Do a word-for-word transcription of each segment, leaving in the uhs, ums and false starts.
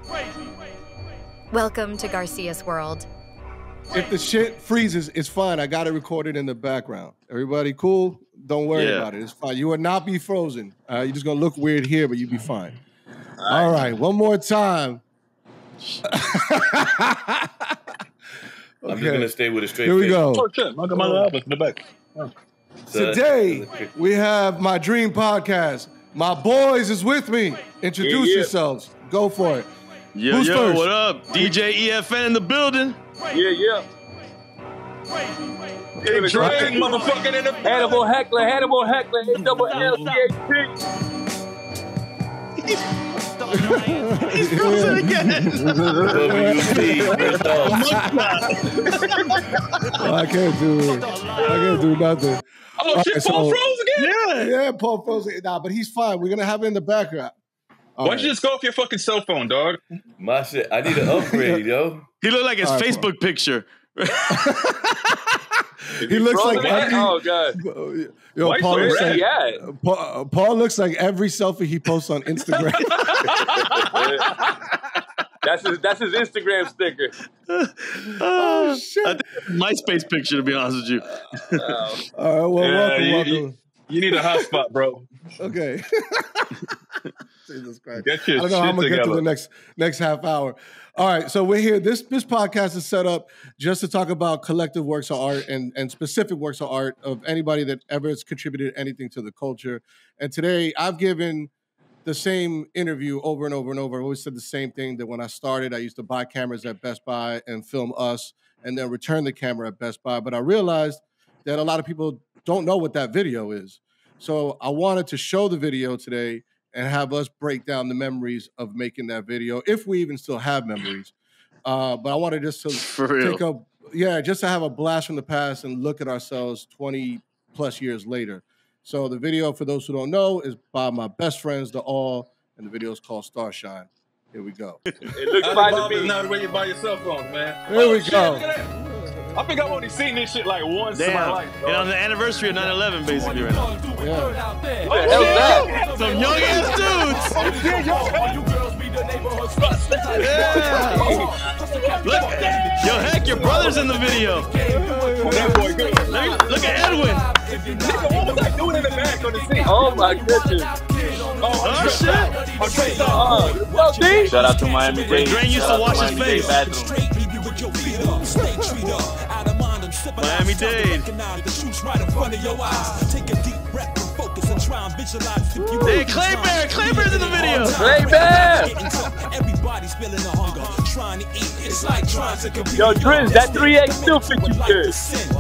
Welcome to Garcia's world. If the shit freezes, it's fine. I got it recorded in the background. Everybody cool? Don't worry Yeah. about it. It's fine. You will not be frozen. Uh, you're just going to look weird here, but you'll be fine. All right. One more time. I'm just going to stay with a straight Here we face. go. Oh, shit. Look at my album in the back. Oh. Today, we have my dream podcast. My boys is with me. Introduce yeah, yeah. yourselves. Go for it. Yo, Who's yo, first? what up? D J E F N in the building. Yeah, yeah. Hey, Drake, motherfucking in the Hannibal Heckler, Hannibal Heckler, A double L C H P. He's frozen again. Oh, I can't do it. I can't do nothing. Oh, All shit, right, Paul so- froze again? Yeah. Yeah, Paul frozen. Nah, but he's fine. We're gonna have it in the background. All Why right. don't you just go off your fucking cell phone, dog? My shit, I need an upgrade, yo. He looked like his All right, Facebook picture. He looks like every, Oh god. yo, Why Paul so looks red? like, Yeah. Paul, uh, Paul looks like every selfie he posts on Instagram. That's his that's his Instagram sticker. oh, shit. I think it's a MySpace picture, to be honest with you. Oh. All right, well, Yeah, welcome, you, welcome. you, you need a hotspot, bro. Okay. Jesus Christ. Get your I don't know how I'm shit gonna get through together. the next next half hour. All right, so we're here. This this podcast is set up just to talk about collective works of art and, and specific works of art of anybody that ever has contributed anything to the culture. And today I've given the same interview over and over and over. I always said the same thing, that when I started, I used to buy cameras at Best Buy and film us and then return the camera at Best Buy. But I realized that a lot of people don't know what that video is. So I wanted to show the video today and have us break down the memories of making that video, if we even still have memories. Uh, but I wanted just to For real. take up, yeah, just to have a blast from the past and look at ourselves twenty plus years later. So the video, for those who don't know, is by my best friends, The All, and the video is called Starshine. Here we go. It looks fine to Bob is me. not where you buy your cell phone, man. Here Oh, we shit, go. look at that. I think I've only seen this shit like once in my Damn. life, And bro. on the anniversary of nine eleven, basically, right now. Yeah. What the hell's that? Some young ass dudes. Yeah. Look, yo, Heck, your brother's in the video. That boy good. Look, look at Edwin. Nigga, what was I doing in the back on the seat? Oh my goodness. Oh, shit. I'm straight up. Oh, yo, D. Shout out to Miami Dade. Drain used Shout to out wash his Miami Dade face. bathroom. Miami Dade. Hey, Clay Bear. Clay Bear's in the video. Play back. Yo, Driz, that three X still fit you good.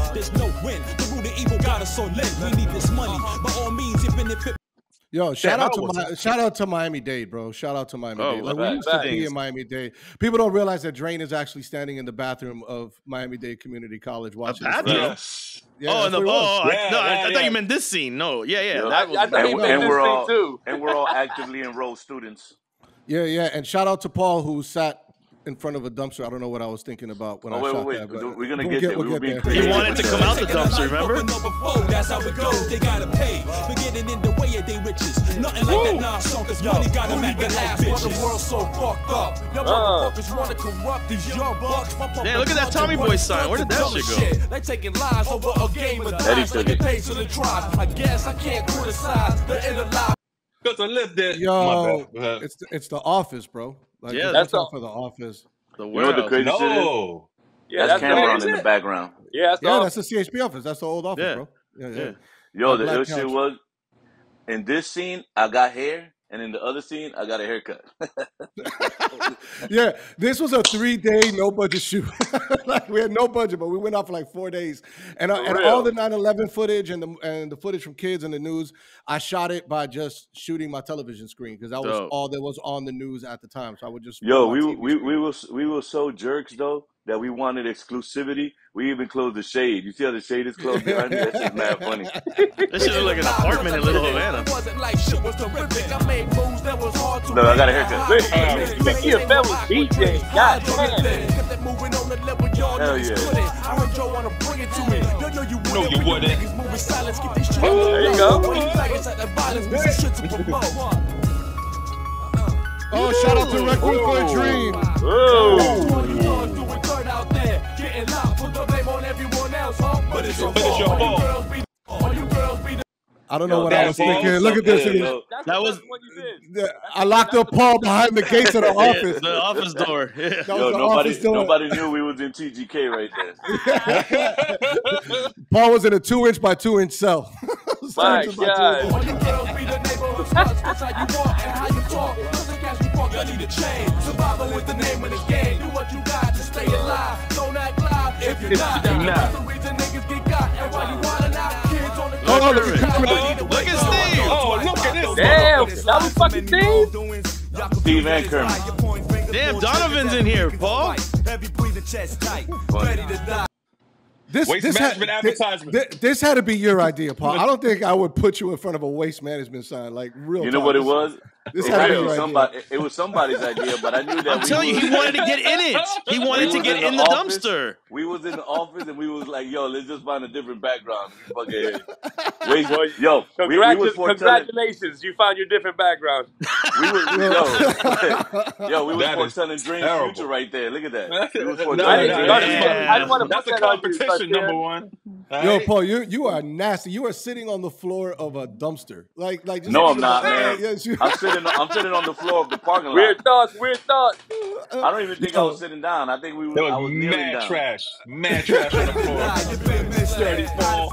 Yo, shout Damn, out to I was- Mi- shout out to Miami Dade, bro. Shout out to Miami Oh, Dade. Like, we right, used to right. be in Miami Dade. People don't realize that Drain is actually standing in the bathroom of Miami Dade Community College watching. this bathroom? video. Yes. Yeah, oh, that's and the, what it oh, was. I, Yeah, no, I, yeah, I thought yeah. you meant this scene. No, yeah, yeah. Yeah. That was, I thought he And, meant and this we're thing all too. and we're all actively enrolled students. Yeah, yeah. And shout out to Paul, who sat in front of a dumpster. I don't know what I was thinking about when Oh I wait, shot wait, that. wait. But We're gonna we'll get there. we'll We were get being there. creative. he wanted to come out the dumpster, remember? That's how it goes. They gotta pay. Beginning in the way of they riches. Nothing like that non-song, cause money gotta make the last bitches. The world's so fucked up. Y'all motherfuckers wanna corrupt these young bucks. Damn, look at that Tommy Boy sign. Where did that shit go? They taking lies over a game of Eddie dice. took They it. pay to the tribe. I guess I can't criticize the inner life. Because I lived there. Yo, My bad. it's the, it's the Office, bro. Like, Yeah, just that's watch out the- for the Office. The You know what the warehouse. crazy shit is? No. Yeah, That's that's Cameron the in the background. Yeah, that's Yeah, the that's the C H P office. That's the old office, Yeah. bro. Yeah, yeah. Yeah. Yo, That the black ill shit couch. was in this scene I got hair, and in the other scene I got a haircut. Yeah, this was a three-day no-budget shoot. Like, we had no budget, but we went out for like four days. And, uh, For and real. all the nine eleven footage and the and the footage from kids and the news, I shot it by just shooting my television screen because that was Dope. all that was on the news at the time. So I would just Yo, put my we T V we screen. we were we were so jerks though that we wanted exclusivity. We even closed the shade. You see how the shade is closed behind me? That shit's mad funny. This shit look like an apartment in Little Havana. It wasn't like shit was terrific. I made moves that was hard to No, I got a haircut. You think he a fellow D J? God damn. Hell yeah. I heard y'all wanna bring it to me. Yo, yo, you No, you wouldn't. Niggas moving silence, keep this shit. There you go. Violence, this is shit to promote. Oh, shout out to Requiem for a Dream. But it's your fault. I don't know Yo, what I that was song thinking. was Look so at this. good, yo. That's That the was- best one you did. I locked up Paul behind the gates of the Yeah, office. the office door. Yeah. That was Yo, the nobody, office door. nobody knew we was in T G K right there. Paul was in a two inch by two inch cell. My Two inches by two God. inches. All you girls be the neighborhood sluts. That's how you walk and how you talk. Doesn't catch you walk, you need a change. Survival is the name of the game. Do what you got to stay alive. Don't act live if you're not. That's the reason niggas get got. And while you wildin' out, kids on the Hold on, look at Oh, look at Steve. Oh, look at this. Damn, that was fucking Steve. Steve and Kermit. Damn, Donovan's in here, Paul. Heavy breathing, chest tight, ready to die. This, Waste this management had, advertisement. This, this had to be your idea, Paul. I don't think I would put you in front of a waste management sign. Like real. You know talk. what it This- was? This It, had had to to be be your somebody, idea. it was somebody's idea, but I knew that I'm we telling you, was, he wanted to get in it. He we wanted to was get in the office. dumpster. We was in the office and we was like, yo, let's just find a different background. We fucking waste, yo, we, we Congratu- was foretelling. Congratulations, you found your different background. We was, yo, yo, we was That is foretelling Dream's terrible. future right there. Look at that. We was No, foretelling I no, didn't, Dream's no, I future. didn't, Yeah. I didn't want to That's put a that on you, competition, Garcia. number one. Yo, Right? Paul, you you are nasty. You are sitting on the floor of a dumpster. Like like. Just No, I'm not, man. Yes, you- I'm sitting. I'm sitting on the floor of the parking lot. Weird thoughts, weird thoughts. I don't even think I was sitting down. I think we. Was, There I was was kneeling mad down. trash. Mad trash on the floor. Sturdy Paul.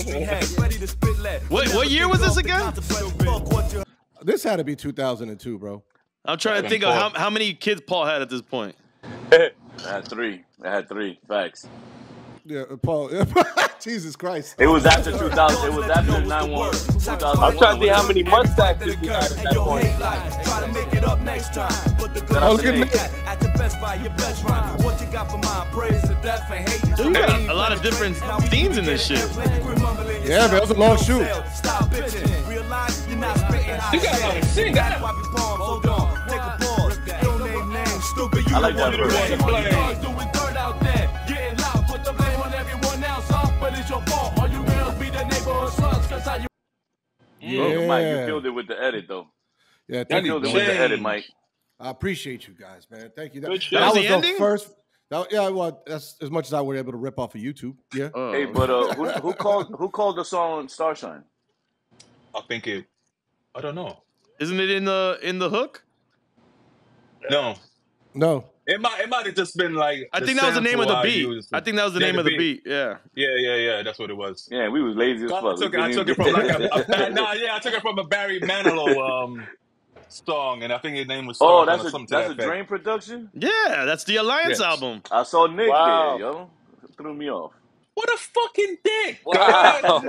What what year was this again? This had to be two thousand two, bro. I'm trying to think of how, how many kids Paul had at this point. I had three. I had three. Facts. Yeah, Paul. Jesus Christ. It was after two thousand. It was after nine one. I'm trying to see how many mustaches we had at that point. Try to make it up next time. But the Oh, look at me. at the best by your best rhyme. What you got for my praise to death and hate. Dude, you got a, a lot of different themes in this shit. Yeah, man, it was a long shoot. Stop bitching. Realize you're not spitting out. You gotta let him sing that. Wipe your palms, hold on. Take a pause. Don't name names. Stupid. You I like that the one verse. that wanna play. Doing dirt out there. Getting loud. Put the blame on everyone else. Huh? But it's your fault. All you girls be the neighborhood sluts. Cause how you Yeah. Mike, you killed it with the edit though. Yeah, You thank you. killed it with the edit, Mike. I appreciate you guys, man. Thank you. That, Good shit. that That was was the the ending? first. That, yeah, well, that's as much as I were able to rip off of YouTube. Yeah. Oh, Hey, but uh, who, who called who called the song Starshine? I think it. I don't know. isn't it in the in the hook? No. No. It might. It might have just been like. I think that was the name of the beat. I think that was the Yeah, name the of the beat. Yeah. Yeah, yeah, yeah. That's what it was. Yeah, we was lazy as I fuck. took, We it, I couldn't took it even from get like that. a, a, nah, yeah, I took it from a Barry Manilow um song, and I think his name was. Oh, Starshine that's or a something to that's that a effect. Drain production. Yeah, that's the Alliance Yes. album. I saw Nick Wow. there, yo. Threw me off. What a fucking dick! Wow.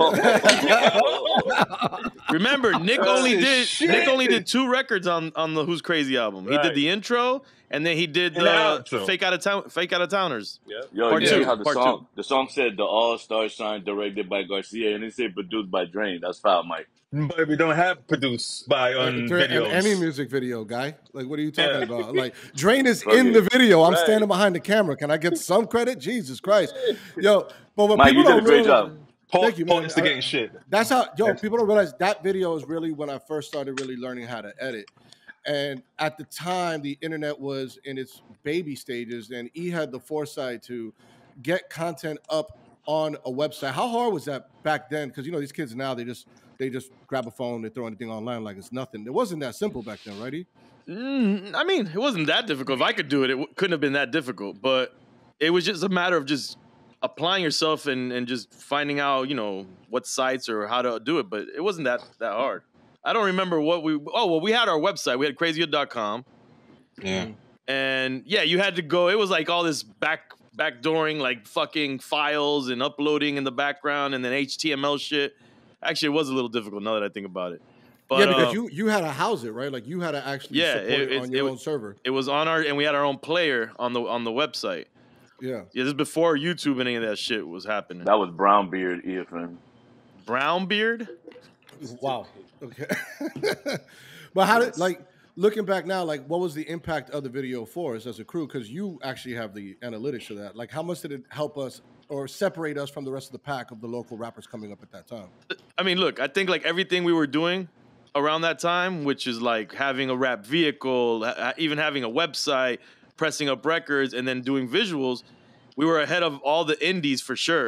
Remember, Nick That only is did shit. Nick only did two records on on the Who's Crazy album. He Right. did the intro and then he did And the the outro. Fake Out of Town Fake Out of Towners. Yo, Part you two, see how the part song two. the song said the All Star Shine directed by Garcia and it said produced by Drain. That's foul, Mike. But we don't have produced by on Dra- in videos. any music video, guy. Like, what are you talking Yeah. about? Like, Drain is Fuck in it. the video. I'm Right. standing behind the camera. Can I get some credit? Jesus Christ, yo! But what Mike, people you did a don't great realize, job. Paul, Thank you, Paul man. instigating I- shit. that's how, yo. Yes. People don't realize that video is really when I first started really learning how to edit. And at the time, the internet was in its baby stages, and E had the foresight to get content up on a website. How hard was that back then? Because you know these kids now, they just they just grab a phone, they throw anything online like it's nothing. It wasn't that simple back then, right? E? Mm, I mean, it wasn't that difficult. If I could do it, it w- couldn't have been that difficult. But it was just a matter of just applying yourself and, and just finding out, you know, what sites or how to do it. But it wasn't that that hard. I don't remember what we. Oh well, we had our website. We had crazy hood dot com. Yeah. And yeah, you had to go. It was like all this back backdooring, like fucking files and uploading in the background, and then H T M L shit. Actually, it was a little difficult now that I think about it. But, yeah, because uh, you you had to house it, right? Like you had to actually Yeah, support it- it, it- on your it- own server. it was on our, and we had our own player on the on the website. Yeah. Yeah, this is before YouTube and any of that shit was happening. That was Brown Beard E F M. Brown beard. Wow. Okay. But how did, like, looking back now, like, what was the impact of the video for us as a crew? Because you actually have the analytics of that. Like, how much did it help us or separate us from the rest of the pack of the local rappers coming up at that time? I mean, look, I think like everything we were doing around that time, which is like having a rap vehicle, ha- even having a website, pressing up records, and then doing visuals, we were ahead of all the indies for sure.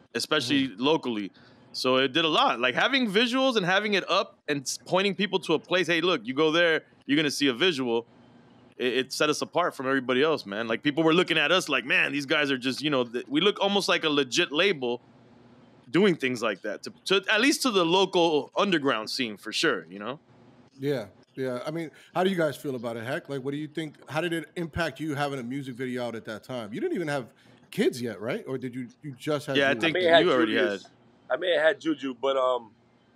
especially mm-hmm. locally. So it did a lot. Like having visuals and having it up and pointing people to a place. Hey, look, you go there, you're gonna see a visual. It, it set us apart from everybody else, man. Like people were looking at us like, man, these guys are just, you know, th- we look almost like a legit label doing things like that. To, to at least to the local underground scene for sure, you know. Yeah, yeah. I mean, how do you guys feel about it, Heck? Like, what do you think? How did it impact you having a music video out at that time? You didn't even have kids yet, right? Or did you? You just had? Yeah, Juju? I think I you already Julius. had. I may have had Juju, but um,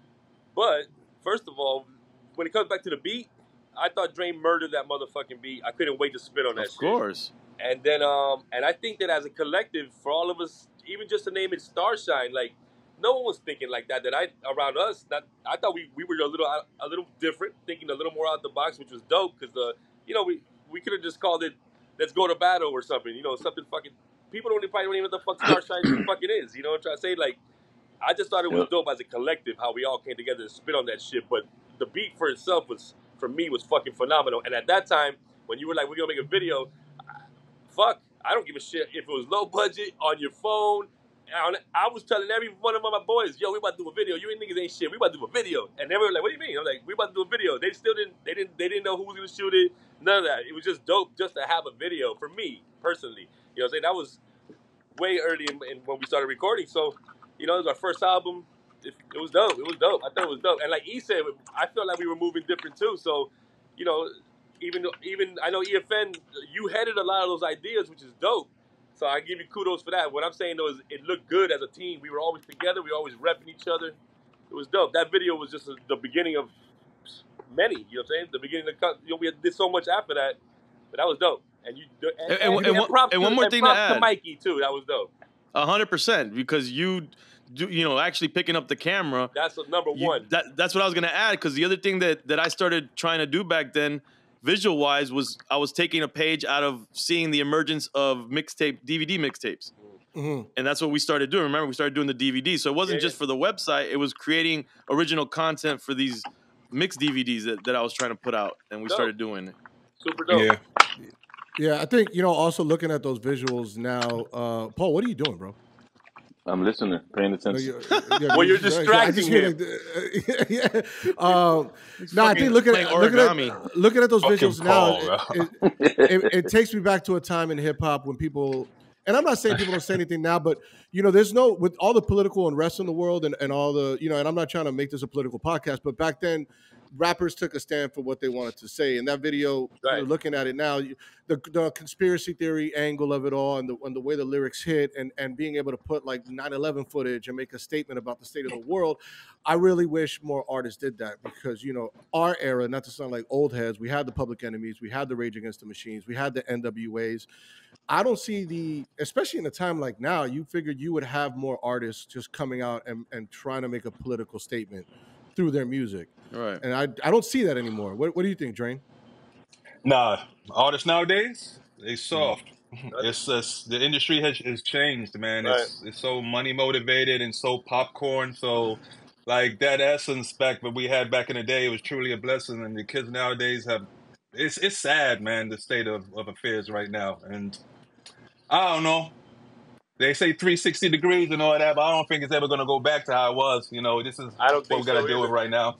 but first of all, when it comes back to the beat, I thought Drain murdered that motherfucking beat. I couldn't wait to spit on that. Of shit. course. And then um, and I think that as a collective, for all of us, even just to name it Starshine, like no one was thinking like that. That I around us, that I thought we, we were a little a little different, thinking a little more out the box, which was dope because the you know we we could have just called it "Let's Go to Battle" or something. You know, something fucking. People don't probably don't even know what the fuck Starshine fucking is. You know what I'm trying to say? Like, I just thought it was yep. dope as a collective how we all came together and spit on that shit. But the beat for itself was, for me, was fucking phenomenal. And at that time, when you were like, we're gonna make a video, fuck, I don't give a shit if it was low budget on your phone. I was telling every one of my boys, yo, we about to do a video. You ain't niggas ain't shit. We about to do a video. And they were like, what do you mean? I'm like, we about to do a video. They still didn't. They didn't. They didn't know who was gonna shoot it. None of that. It was just dope just to have a video for me personally. You know what I'm saying? That was way early in, in when we started recording. So, you know, it was our first album. It, it was dope. It was dope. I thought it was dope. And like E said, I felt like we were moving different too. So, you know, even even I know E F N, you headed a lot of those ideas, which is dope. So I give you kudos for that. What I'm saying though is it looked good as a team. We were always together. We were always repping each other. It was dope. That video was just a, the beginning of many. You know what I'm saying? The beginning of the, you know, we did so much after that, but that was dope. And you and, and, and, and, and props, and one to, more and thing props to add, to Mikey too. That was dope. A hundred percent, because you, do, you know, actually picking up the camera. That's a number you, one. That, that's what I was gonna add. Because the other thing that that I started trying to do back then, visual wise, was I was taking a page out of seeing the emergence of mixtape D V D mixtapes, mm-hmm. and that's what we started doing. Remember, we started doing the D V D. So it wasn't yeah, just yeah. for the website; it was creating original content for these mixed D V Ds that, that I was trying to put out, and we dope. started doing it. Super dope. Yeah. Yeah, I think, you know, also looking at those visuals now, uh, Paul, what are you doing, bro? I'm listening, paying attention. No, you're, yeah, well, you're distracting him. Like, yeah. Um, no, I think looking at, looking at looking at those Fucking visuals Paul, now, it, it, it, it takes me back to a time in hip hop when people, and I'm not saying people don't say anything now, but you know, there's no, with all the political unrest in the world and, and all the, you know, and I'm not trying to make this a political podcast, but back then, rappers took a stand for what they wanted to say. In that video, right. You're looking at it now, the, the conspiracy theory angle of it all and the, and the way the lyrics hit and, and being able to put like nine eleven footage and make a statement about the state of the world. I really wish more artists did that because, you know, our era, not to sound like old heads, we had the Public Enemies, we had the Rage Against the Machines, we had the N W As. I don't see the, especially in a time like now, you figured you would have more artists just coming out and, and trying to make a political statement through their music. Right. And I I don't see that anymore. What what do you think, Drain? Nah, artists nowadays, they soft. It's just, the industry has, has changed, man. Right. It's it's so money motivated and so popcorn. So like that essence back that we had back in the day, it was truly a blessing. And the kids nowadays have, it's it's sad, man, the state of, of affairs right now. And I don't know. They say three sixty degrees and all that, but I don't think it's ever going to go back to how it was. You know, this is I don't what we got to so deal either. with right now.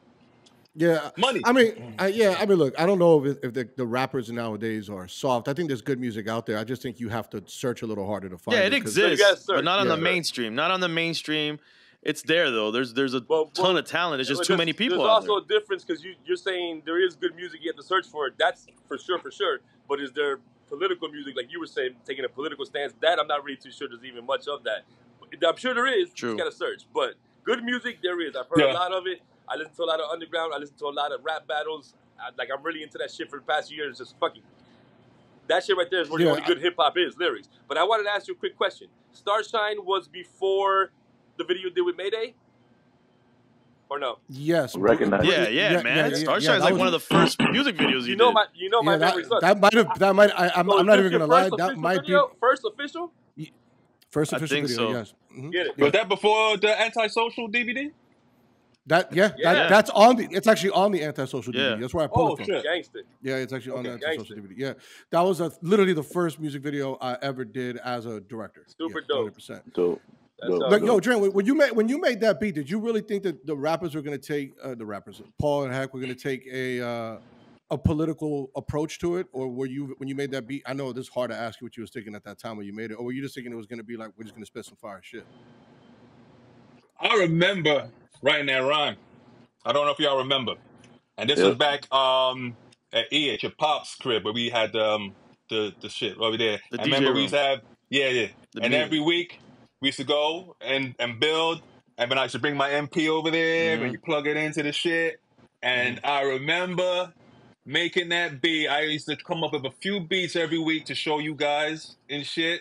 Yeah, money. I mean, I, yeah, I mean, look, I don't know if, if the, the rappers nowadays are soft. I think there's good music out there. I just think you have to search a little harder to find yeah, it. it exists, but not on yeah. the mainstream. Not on the mainstream. It's there though. There's there's a well, ton well, of talent. There's just too there's, many people. There's out also there. a difference because you you're saying there is good music. You have to search for it. That's for sure, for sure. But is there political music, like you were saying, taking a political stance? That I'm not really too sure there's even much of that. I'm sure there is. True. You just gotta search. But good music, there is. I've heard Yeah. a lot of it. I listen to a lot of underground. I listen to a lot of rap battles. I, like I'm really into that shit for the past year. It's just fucking that shit right there is where Yeah, the only good hip hop is, lyrics. But I wanted to ask you a quick question. Starshine was before the video you did with Mayday? Or no? Yes. Recognize. Yeah, yeah, Yeah, man. yeah, yeah, Starshine's yeah, that like was- one of the first music videos you, You know did. my you know my Yeah, memory that, sucks. that might have that might I, I'm, So I'm is not this even your gonna lie. first That official might video? be First official? first I official think video. so. Yes. Mhm. Get it. Was that before the antisocial D V D? That yeah, Yeah. That, that's on the. It's actually on the antisocial D V D. Yeah. That's where I pulled Oh, it from. shit. Gangster. Yeah, it's actually on Okay, the antisocial gangster. D V D. Yeah, that was a, literally the first music video I ever did as a director. Super yeah, dope. one hundred percent. So That's Dope, all. Like, dope. yo, Dre, when you made when you made that beat, did you really think that the rappers were gonna take uh, the rappers, Paul and Heck, were gonna take a uh, a political approach to it, or were you when you made that beat? I know this is hard to ask you what you was thinking at that time when you made it, or were you just thinking it was gonna be like we're just gonna spit some fire shit? I remember writing that rhyme. I don't know if y'all remember. And this Yeah. was back um at E at your pop's crib where we had um the the shit over there. The I D J remember we used to room. have yeah yeah. The and meeting. every week we used to go and and build. And then I used to bring my M P over there Mhm. and you plug it into the shit. And I remember making that beat. I used to come up with a few beats every week to show you guys and shit.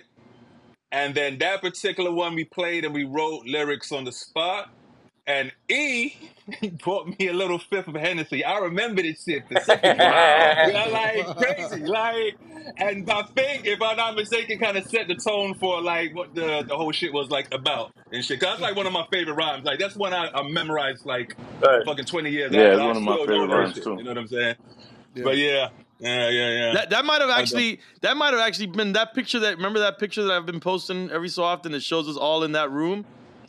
And then that particular one we played and we wrote lyrics on the spot. And E bought me a little fifth of Hennessy. I remember this shit specifically. Wow. Yeah, like crazy. Like, and I think, if I'm not mistaken, kind of set the tone for like what the, the whole shit was like about and shit. Cause that's like one of my favorite rhymes. Like that's one I, I mememorized like Right. fucking twenty years Yeah, after. it's I one of my still favorite know that rhymes, shit. too. You know what I'm saying? Yeah. But yeah, yeah, yeah, yeah. That that might have I know. actually that might have actually been that picture that remember that picture that I've been posting every so often that shows us all in that room.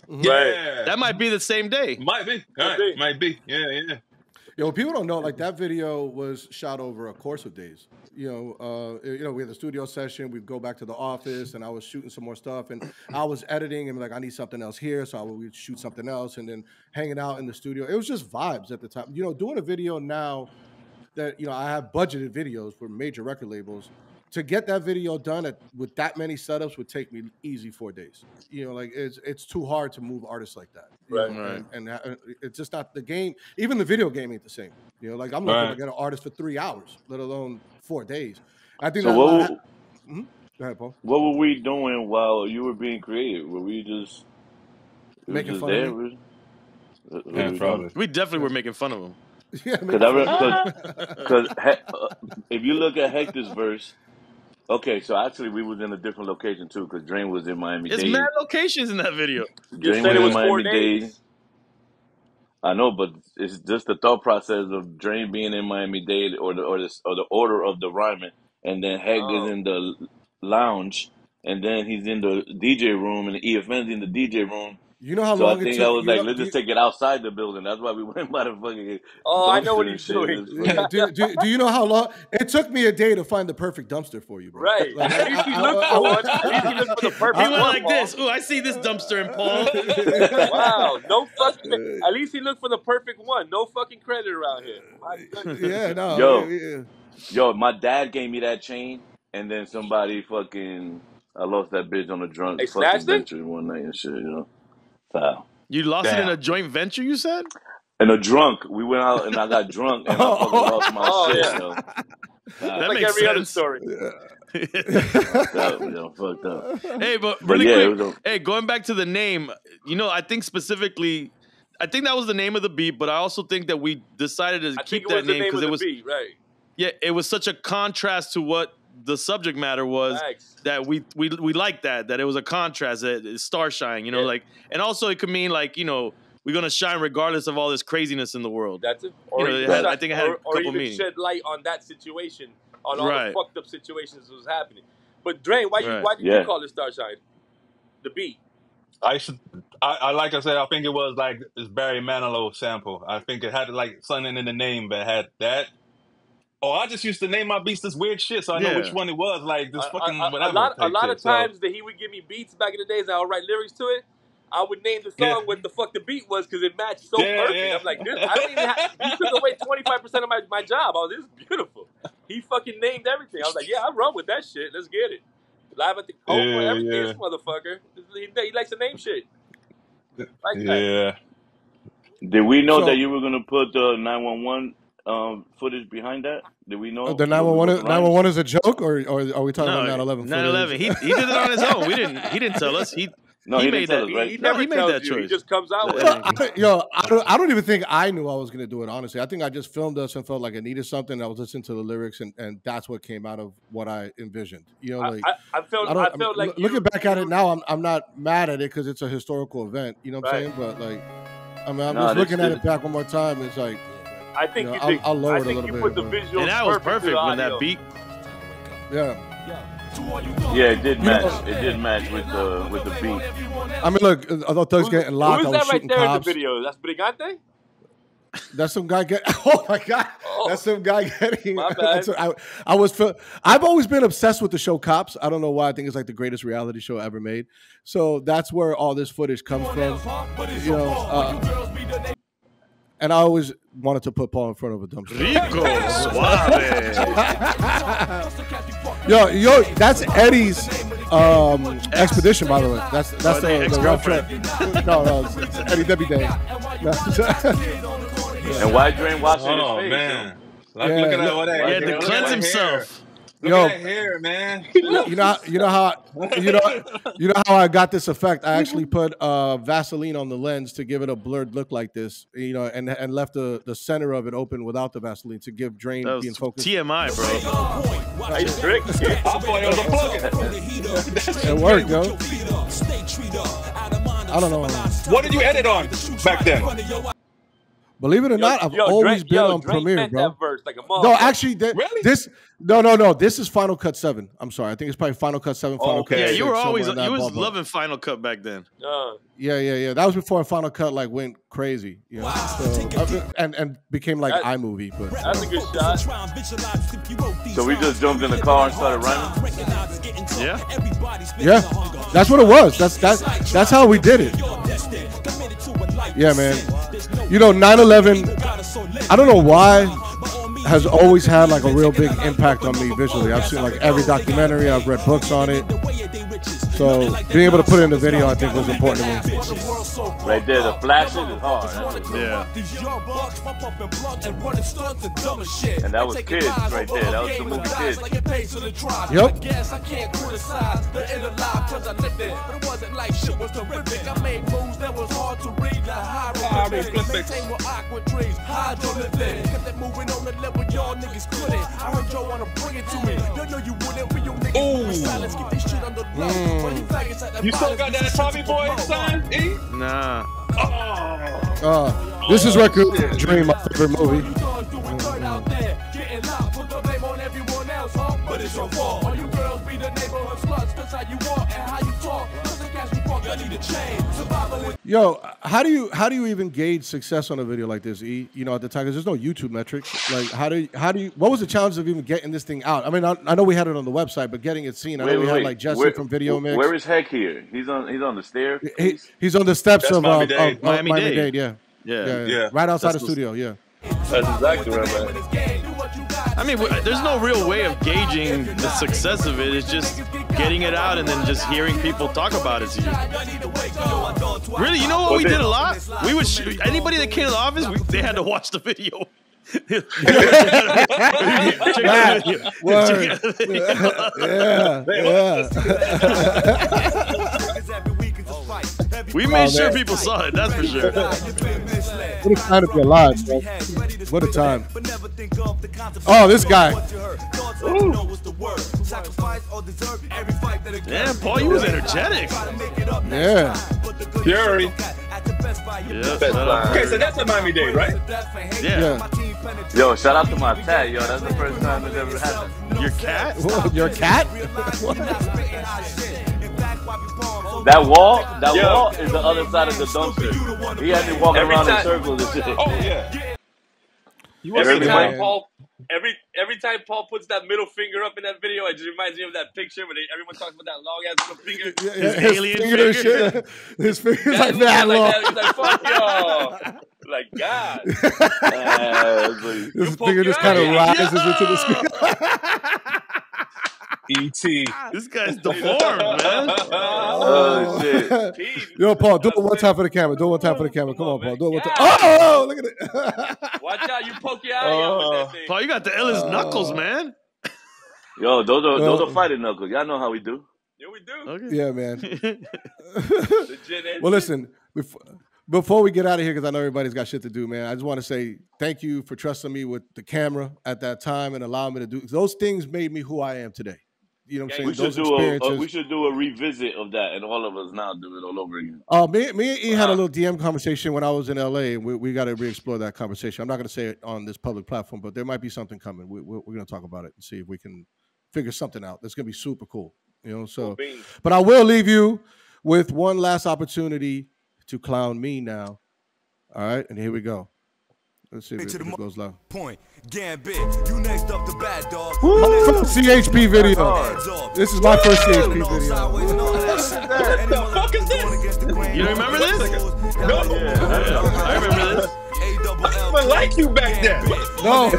Yeah, That might be the same day. might be. All right, be. might be. Yeah, yeah. Yo, people don't know, like that video was shot over a course of days. You know, uh, you know, we had the studio session. We'd go back to the office, and I was shooting some more stuff, and I was editing, and like I need something else here, so I would shoot something else, and then hanging out in the studio. It was just vibes at the time. You know, doing a video now that you know I have budgeted videos for major record labels. To get that video done at, with that many setups would take me easy four days. You know, like it's it's too hard to move artists like that. You Right. know, Right. And, and uh, it's just not the game. Even the video game ain't the same. You know, like I'm looking Right. to get an artist for three hours, let alone four days. I think So that. what? I- were- Mhm. Go ahead, Paul. What were we doing while you were being creative? Were we just it was Making just fun of there? me? Was- what Yeah, were we probably. We definitely were making fun of him. Yeah, Because I re- because uh, if you look at Hector's verse, okay, so actually we was in a different location too. Because Drain was in Miami There's Dade. mad locations in that video. You Drain said it was was in four Miami Dade. days. I know, but it's just the thought process of Drain being in Miami Dade, or the or the or the order of the rhyming, and then Heg Oh. is in the lounge, and then he's in the D J room, and E F N's in the D J room. You know how So long I it think took. I was you like, know, let's do just you- take it outside the building. That's why we went by the fucking Oh, I know what dumpster he's and shit. doing. It's Yeah, fucking- do, do, do you know how long it took me a day to find the perfect dumpster for you, bro? Right. Like, At least he I- looked I- for I- one. At least he looked for the perfect He one. went like Paul. this. Ooh, I see this dumpster in Paul. Wow. No fucking. At least he looked for the perfect one. No fucking credit around here. My goodness. Yeah, no. Yo. yeah, yeah. Yo, my dad gave me that chain, and then somebody fucking, I lost that bitch on a drunk They fucking snatched it? venture one night and shit, you know. Foul. You lost it in Damn. a joint venture, you said? And a drunk, we went out and I got drunk and I fucking lost my Oh, shit, yeah. yo. Foul. That Like makes every other sense. story. Fucked up, yo, fucked up. Hey, but But really yeah, it quick, was a- hey, going back to the name, you know, I think specifically, I think that was the name of the beat, but I also think that we decided to I keep think it that was the name name of because it the was, beat, right? yeah, it was such a contrast to what the subject matter was. Thanks. That we we we liked that that it was a contrast, that it's star shine, you know, Yeah. like, and also it could mean like, you know, we're gonna shine regardless of all this craziness in the world. That's it. Or know, even it had- shut- I think it had a or, or couple even meanings. shed light on that situation, on all Right. the fucked up situations that was happening. But Dre, why you Right. why did Yeah. you call it Starshine? The beat. I should, I, I like I said, I think it was like this Barry Manilow sample. I think it had like something in the name that had that. Oh, I just used to name my beats this weird shit, so I know Yeah. which one it was. Like this A- fucking a, a, whatever. a lot, a type lot shit. of So, times that he would give me beats back in the days, and I would write lyrics to it. I would name the song Yeah. what the fuck the beat was because it matched so Yeah, perfect. yeah. I'm like, this, I don't even have. He took away twenty-five percent of my, my job. I was, this is beautiful. He fucking named everything. I was like, yeah, I run with that shit. Let's get it. Live at the Coke or Yeah, everything. yeah. This motherfucker. He, he likes to name shit. Like that. yeah. Did we know So- that you were going to put the nine one one um, footage behind that? Did we know? Oh, the nine one one Was it nine one one is a joke, or, or are we talking No, about nine eleven? nine eleven. He he did it on his own. We didn't. He didn't tell us. He No, he, he made didn't tell that. us, right? He No, never he made tells that you. He choice. just comes out with Yeah. it. Yo, I don't, I don't even think I knew I was going to do it, honestly. I think I just filmed us and felt like I needed something. I was listening to the lyrics, and, and that's what came out of what I envisioned. You know, I, like, I, I felt, I I, don't, I felt mean, like looking you, back at it now, I'm, I'm not mad at it because it's a historical event. You know what I'm Right. saying? But, like, I mean, I'm Nah, just this looking at is- it back one more time. It's like, I think you know, you I'll- did. I'll lower I it a think little you bit, put the but- visuals And that was perfect, perfect to the when that audio. beat. Yeah. Yeah, it did match. It did match with the with the beat. I mean, look, although Thug's getting locked, Who I is was that right shooting there cops. in the video? That's Brigante? That's some guy get. Oh my god, Oh. that's some guy getting. My bad. That's what I, I was. Feel, I've always been obsessed with the show Cops. I don't know why. I think it's like the greatest reality show ever made. So that's where all this footage comes from. You know, uh, and I always wanted to put Paul in front of a dumpster. Rico suave. Yo, yo, that's Eddie's um, expedition, by the way. That's that's Oh, the, the the ex-girlfriend. no, no, it's, it's Eddie Debbie Day. No. And why Drain washing Oh his face? man, like, Yeah, look at look- that. What that He had to look at cleanse that himself. Hair. Look Yo. at that hair, man. You know, you know how you know you know how I got this effect. I actually put uh, Vaseline on the lens to give it a blurred look like this, you know, and and left the, the center of it open without the Vaseline to give Drain That being was focused. T M I, bro. Are you strict? I thought it was a plug. It worked, yo. I don't know. What did you edit on back then? Believe it or not, I've yo, always Drake, been yo, on Drake Premiere, meant bro. that verse like a motherfucker. No, actually, th- Really? this no, no, no. This is Final Cut Seven. I'm sorry, I think it's probably Final Cut Seven. Final okay. Cut. Yeah, six, you were always somewhere in you that was ballpark. loving Final Cut back then. Uh, Yeah, yeah, yeah. That was before Final Cut like went crazy, you know. So, uh, and and became like That- iMovie, but that's a good shot. So we just jumped in the car and started running. Yeah. yeah, that's what it was. That's that. That's how we did it. Yeah, man. You know, nine eleven, I don't know why, has always had like a real big impact on me visually. I've seen like every documentary, I've read books on it. So being able to put it in the video, I think was important to me. Right there, the flashes is hard. That's Yeah. And that was Kids right there. That was the movie Kids. Yep. Guess I can't criticize the inner life cause I lived it. But it wasn't like shit was terrific. I made moves that was hard to read. The hieroglyphics. Maintain with aqua trees. Hydrolithic. Kept it moving on the level y'all niggas couldn't. I heard y'all wanna bring it to me. You know you wouldn't when you niggas Ooh. silence. Keep this shit under lock. While you faggots at the You still bottom, got that Tommy Boy sign, E? Nah. Uh, this is Record Dream, my favorite movie. you doing doing dirt out there. Getting loud. Put the blame on everyone else, huh? But it's your fault. All you girls be the neighborhood sluts. That's how you walk and how you talk. Cause the cash you walk, you need a change. Survival with Yo, how do you how do you even gauge success on a video like this? E, you know, at the time, 'cause there's no YouTube metrics. Like, how do you, how do you? What was the challenge of even getting this thing out? I mean, I, I know we had it on the website, but getting it seen. I know Wait, we wait, had wait. like Jesse Where- from Video Mix. Where is Heck here? He's on. He's on the stair. he, he's on the steps That's of, uh, of, Miami-Dade. of Miami-Dade. Miami-Dade, yeah. Yeah. Yeah, yeah, Yeah. right outside That's the studio. Yeah. That's exactly right, man. this game. Do what you got. I mean, w- there's no real way of gauging the success of it. It's just getting it out and then just hearing people talk about it to you. Really, you know what we did a lot? We would sh- anybody that came to the office, we, they had to watch the video. Check out the video. Word. Check out the video. Yeah. We made Oh, sure man. people saw it. That's for sure. What a time to be alive, bro. What a time. Oh, this guy. Yeah, Paul, you was energetic. Yeah. Fury. Yeah, shut up. Okay, so that's a Miami-Dade, right? Yeah. Yeah. Yo, shout out to my cat. Yo, that's the first time it's ever happened. Your cat? Whoa, your cat? That wall, that Yo. wall is the other side of the dumpster. He had me walking Every around in time- circles and shit. Oh yeah. Every Every time man. Paul, every every time Paul puts that middle finger up in that video, it just reminds me of that picture where they, everyone talks about that long ass little finger. Yeah, His his alien finger and finger. shit. His finger's That like look that like long. that. He's like, fuck y'all. Like, God. Yeah, it's like- His poke finger your just kind of eye. rises into the screen. E T. This guy's deformed, man. Oh shit. Pete, Yo, Paul, do it one time for the camera. Do it one time for the camera. Come on, Paul. Do it one time. Oh, look at it. watch out, you poke your eye out with that thing. Paul, you got the illest knuckles, man. Yo, those are those Yo. are fighting knuckles. Y'all know how we do. Yeah, we do. Okay. Yeah, man. Legit. Well, listen, before, before we get out of here, because I know everybody's got shit to do, man, I just want to say thank you for trusting me with the camera at that time and allowing me to do those things. Made me who I am today. You know what I'm We saying? should Those do a, experiences. a we should do a revisit of that, and all of us now do it all over again. Uh, me, me and E had a little D M conversation when I was in L A, and we, we got to re-explore that conversation. I'm not going to say it on this public platform, but there might be something coming. We, we're we're going to talk about it and see if we can figure something out that's gonna be super cool. You know, so. Cool beans. But I will leave you with one last opportunity to clown me now. All right, and here we go. Let's see if it, if it goes loud. Point. Gambit. You next up the bad dog. From C H P video. This is my first C H P video. What the fuck is this? You don't remember this? No. Yeah, I remember this. I like you back there. No.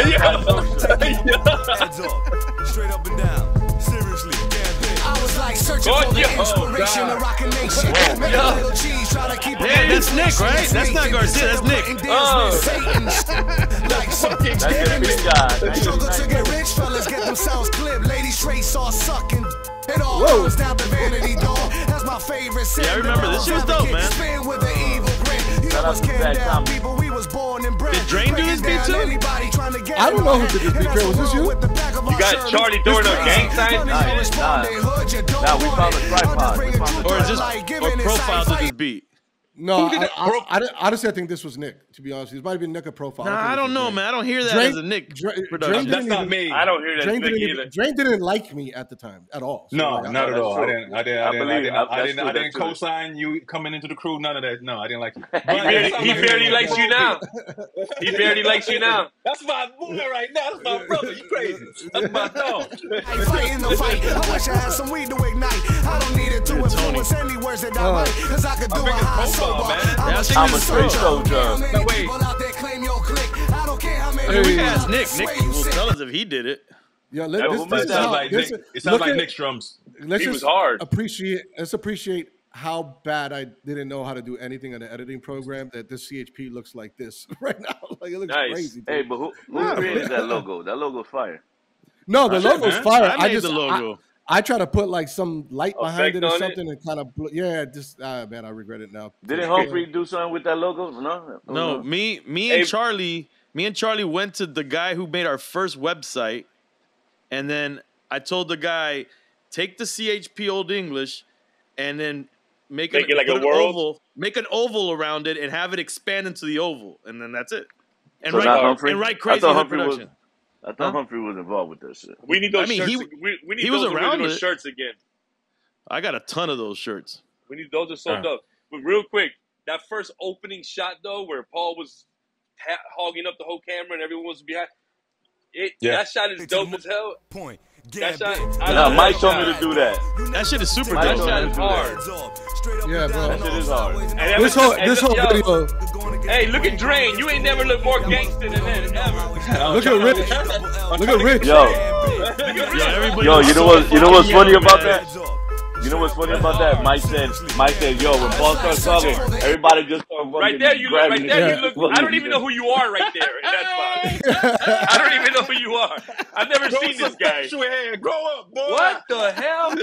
Straight up and down. Seriously. I was like searching for the inspiration to rock a nation. Make a little cheese, try to keep it. Yeah, that's Nick, right? That's not Garcia, that's Nick. Oh. Like something struggle to get rich, fellas get themselves clipped. Ladies straight saw sucking. It all comes down to vanity, dog. That's my favorite. Yeah, I remember this shit was dope, man. Spin with the evil grin. You know what's came down, people. We was born and bred. Did Drain do this beat too? I don't know who did this beat. Dre, was this you? You got Charlie doing a gang sign? Nah, nah. Nah, we found a tripod. We found a Or is this tripod. or profile to this beat? No, I, I, I, I, honestly, I think this was Nick. To be honest, it might have been Nick or profile. Nah, I don't know, man. I don't hear that Drain, as a Nick Drain, production. That's not even, me. I don't hear that Drain Nick didn't, either. even, Drain didn't like me at the time at all. So No, like, not I, at all. I true. didn't. I didn't. I I didn't. I believe- didn't. I- I that's didn't. true, I didn't that's true. co-sign you coming into the crew. None of that. No, I didn't like you. He barely, he barely likes you now. He barely likes you now. That's my boy right now. That's my brother. You crazy? That's my dog. I fight in the fight. I wish I had some weed to ignite. I don't need it to influence any words that I write. Cause I could do a high sober. I'm a straight soldier. No, wait. I mean, we can ask Nick. Nick will tell us if he did it. Yeah, let, Yo, this, who this made is that? Sounds how, like this, Nick. It sounds look like at- Nick's drums. Let's He just was hard. appreciate. Let's appreciate how bad I didn't know how to do anything on the editing program. That this C H P looks like this right now. Like it looks Nice. crazy. Dude. Hey, but who, who created that logo? That logo's fire. No, the Sure, logo's man. fire. I made just the logo. I, I try to put like some light behind it Effect or on it? something and kind of bl- yeah. Just ah man, I regret it now. Didn't Humphrey do something with that logo? No. No, me, me and Hey. Charlie, me and Charlie went to the guy who made our first website, and then I told the guy, take the C H P Old English, and then make, Make an, it like put a an world? oval, make an oval around it, and have it expand into the oval, and then that's it. And So write not Humphrey? and write I crazy thought in the Humphrey was- production. I thought Huh? Humphrey was involved with that shit. We need those I mean, shirts. he- we, we need he was those around original it. shirts again. I got a ton of those shirts. We need those are so Uh. dope. But real quick, that first opening shot though, where Paul was ha- hogging up the whole camera and everyone was behind. It Yeah. that shot is dope as hell. Point. That shot. I Nah, love Mike that told me shot. to do that. That shit is super Mike That dope. told me shot to is do hard. that. Yeah, bro. That shit is hard. And This ever- whole and this look- whole yo, video. Hey, look at Drain. You ain't never looked more gangster than that ever. Look at Rich. Look at Rich. Yo, Yeah, everybody yo, was you know so what? You know what's fucking funny young, about man. that? You know what's funny about that? Mike said, Mike said, yo, when Paul starts talking, everybody just start Right there, you look. Right there, you look. I don't even know who. who you are right there in that spot. I don't even know who you are. I've never Grow seen some this guy. facial hair. Grow up, boy. What the hell?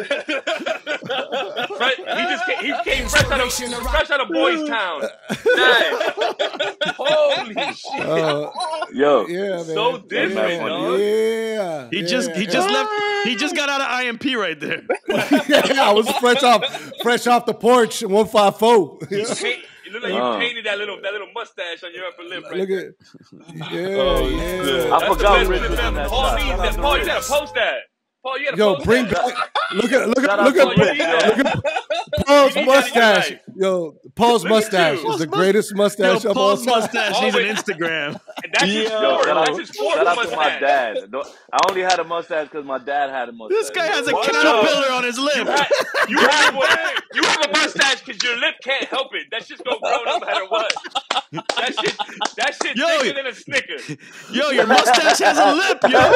Fre- he just came, he came fresh out of fresh out of Boys Town. Nice. Holy shit! Uh, Yo, yeah, man. So different, Yeah, dog. Yeah. He yeah. just he just left. He just got out of I M P right there. yeah, I was fresh off fresh off the porch. One five four. You paint- You look like you Uh. painted that little that little mustache on your upper lip right Look there. at. Yeah, Oh, yeah. I That's the forgot best Rich clip was in ever. that Paul shot. needs that. Paul, you gotta post that. Paul, you gotta Yo, post bring that. back. Look at look Shout at out look to at Rich, look yo. at Paul's You need that in your mustache. life. Yo, Paul's Look at mustache you. is the greatest mustache Yo, of all Paul's time. mustache needs an Instagram. And that's his Yo, sport. Yo, shout That's out, his sport shout out to my mustache. dad. Don't- I only had a mustache because my dad had a mustache. This guy has a What? caterpillar on his lip. You have, one, you have a mustache because your lip can't help it. That shit's gonna grow no matter what. That shit, that shit Yo, thicker than a Snicker. Yo, your mustache has a lip, yo.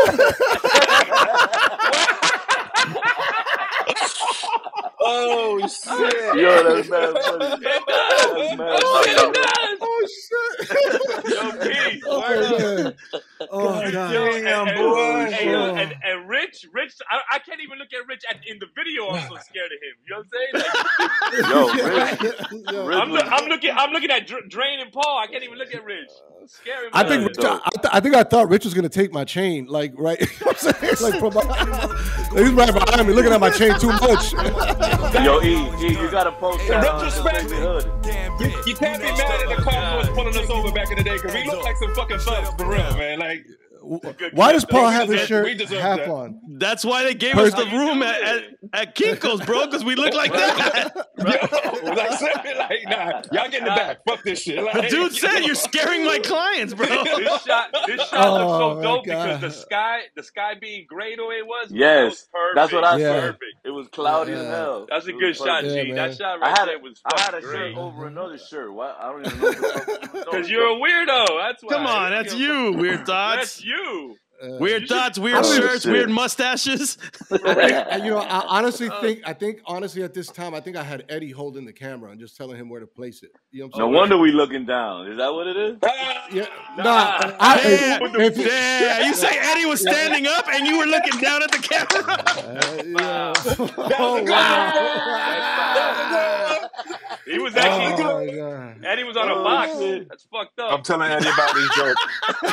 Oh shit! Yo, that's mad funny. It That's does. mad Oh, shit, funny. it does. Oh shit. Yo, Keith. Oh man. Oh Yo, god. Damn, and, boy. And, and, Oh. and, and Rich, Rich, I, I can't even look at Rich at, in the video. I'm so scared of him. You know what I'm saying? Like, Yo, Rich, Yo. Rich I'm, was, look, I'm looking. I'm looking at Dr- Drain and Paul. I can't even look at Rich. Scary. I man. think Yeah, Rich, I, I, th- I think I thought Rich was gonna take my chain, like right. You know what I'm saying? Like from my, he's right behind me, looking at my chain too much. yo, E, E, you gotta post that on retrospect, the hood. You, you can't be mad at the car was pulling us over back in the day because we look like some fucking thugs for real, man. Like Why does Paul We have his deserve- shirt we deserve half that. on? That's why they gave First- us the room at, at, at Kinko's, bro, because we look like that. Yo, like, seriously, like, nah, y'all get in the back. Fuck this shit. Like, The dude said you're scaring my clients, bro. This shot, this shot Oh, looks so my dope God. because the sky, the sky being gray the way it was. That was Yes, perfect. that's what I Yeah. said. Perfect. It was cloudy Yeah. as hell. That's a It good was shot, perfect. Yeah, G. man. That shot I right had there a, was I had a fucking shirt great. over another shirt. What? I don't even know. Because you're a weirdo. That's why. Come on, that's you, weird thoughts. That's you. Uh, Weird thoughts, I weird don't even- shirts, shit. weird mustaches. I think, I- you know, I honestly think, I think honestly at this time, I think I had Eddie holding the camera and just telling him where to place it. You know what No I'm saying? wonder we looking down. Is that what it is? Yeah, nah. I, Yeah, if, yeah. You say Eddie was standing up and you were looking down at the camera. Uh, yeah. That Oh, was a wow. He was actually. Oh, my God. Eddie was on a Oh, box. shit. That's fucked I'm up. telling Eddie about these jokes.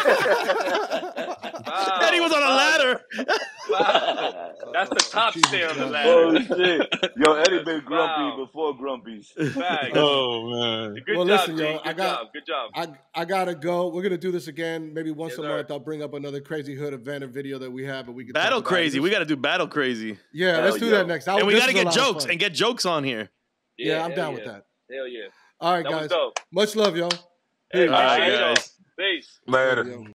Wow. Eddie was on a ladder. Wow. That's the top stay on the Oh ladder. shit! Yo, Eddie been grumpy Wow. before grumpies. Facts. Oh man. Good Well, job, listen, G. yo, Good I got- job. Good job. I, I gotta go. We're gonna do this again. Maybe once Yes, a sir. month. I'll bring up another Crazy Hood event or video that we have, and we can talk Battle about crazy. it. We got to do battle crazy. Yeah, Hell let's do yo. that next. That And was- we this got to was a get lot of jokes fun. and get jokes on here. Yeah, I'm hell down yeah. with that. Hell yeah. All right, That was guys. dope. Much love, y'all. Hey, All right, appreciate it, guys. though. Peace. Later. Yo.